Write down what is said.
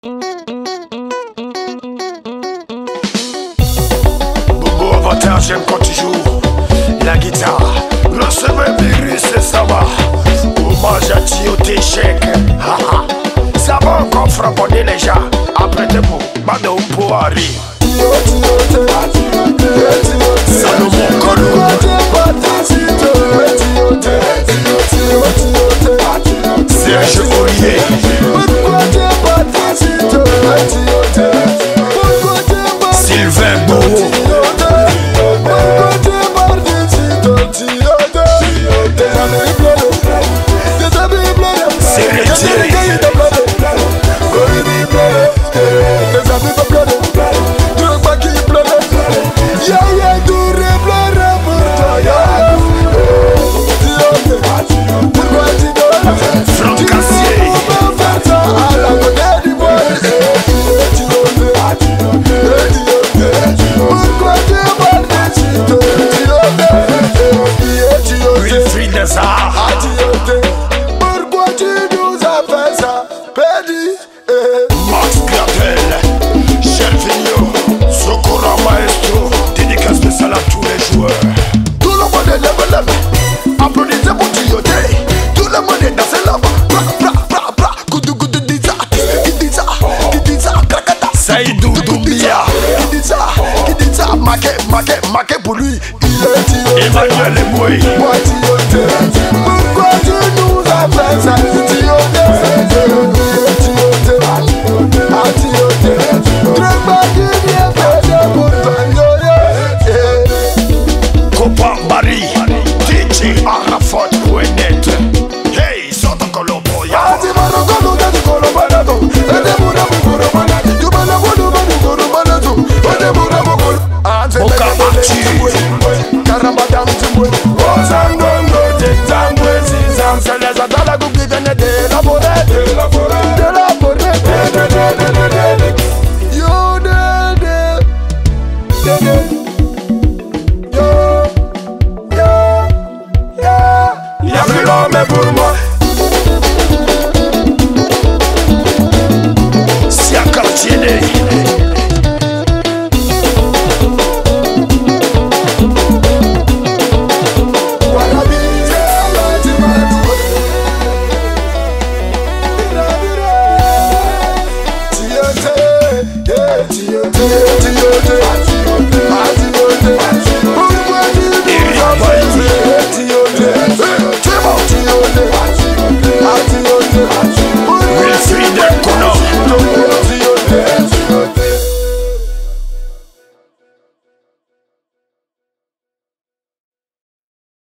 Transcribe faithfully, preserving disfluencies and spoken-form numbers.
Bobo Avatar, j'aime quand tu joues la guitare. Recevez Biris et ça va. Hommage à Tiote Cheick. Ça va encore frapponner les gens. Après tes mots, Bado Mpoari. Salomon Kolou. Serge Olivier. Sylvain Beau. Pourquoi tu nous as fait ça, Pédi? Max Gardel, Chervigno, Sokora Maestro, dédicace spéciale à tous les joueurs. Tout le monde est lève, lève. Applaudissez pour Tiote. Tout le monde est dans ses lèvres. Bra, bra, bra, bra. Goudou, goudou, dis ça. Qui dit ça? Qui dit ça? Krakata. Saïdou Doumbia. Qui dit ça? Qui dit ça? Maqué, maqué, maqué pour lui. Il est Tiote. Emmanuel Eboué. Moi Tiote. Pourquoi tu nous as fait ça?